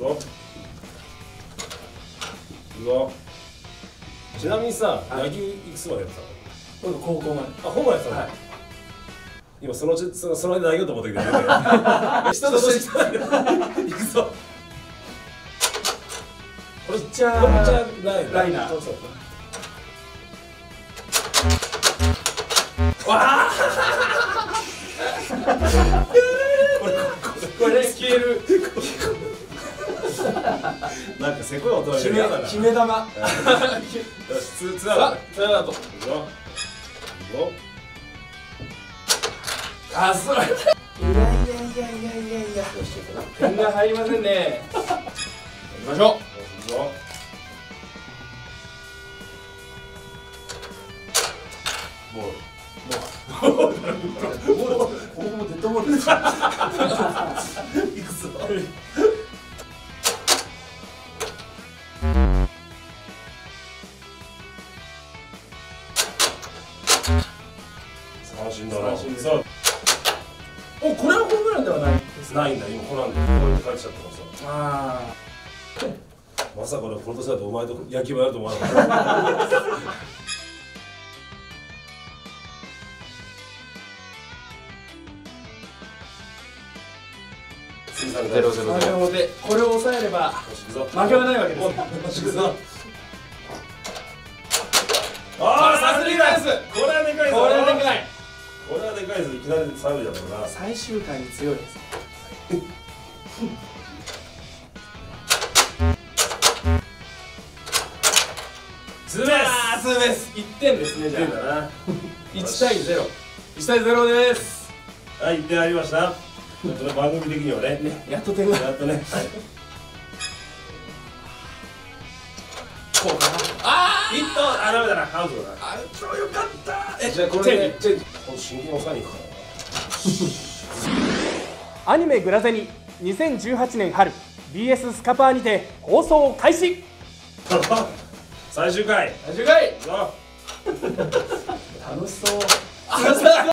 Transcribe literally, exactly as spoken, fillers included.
ぞいくぞ。ちなみにさ、野球いくつまでやってたの？ 僕高校まで。 あ、本番やってたの？今そのうちそのその間投げようと思ったけど、人としていくぞ。これピッチャーピッチャーライナー。ライナー。そうそう。わあ。これこれ消える。なんかせこい音が出る。 決め球。よし、 ツーアウト。ツーアウト。いくぞ。いくぞ。 あ、そう。いやいやいやいやいやいやいや。点が入りませんね。行きましょう。いくぞ。ボール。ボール。ボール。ボール。僕もデッドボールです。いくぞ。 三振だな。 そう。お、これはホームランではないですないんだ、今ホランドこうやって書いてちゃったからさ。 ああ。まさか俺この年だとお前と野球部やると思わなかった。ゼロゼロゼロ。 これを抑えれば負けはないわけです。 ああ、さすがです。これはでかいぞ。 これはでかい。 これはでかいぞ。いきなりサーブだからな。 最終回に強いです。 ツーベース。 ツーベース。いってんですね。じゃあ。いちたいゼロ。いちたいゼロです。 はい、いってんありました。ちょっとね、番組的にはね、 やっと点が。 やっとね。 こうかな。 ああ、ヒット。あ、ダメだな、アウトだな。 アウトよかった。 え、じゃあこれで、じゃあ、この真剣を抑えに行くから。 アニメグラゼニにせんじゅうはちねん春 ビーエス スカパーにて放送開始。 最終回。 最終回。 行くぞ。 楽しそう。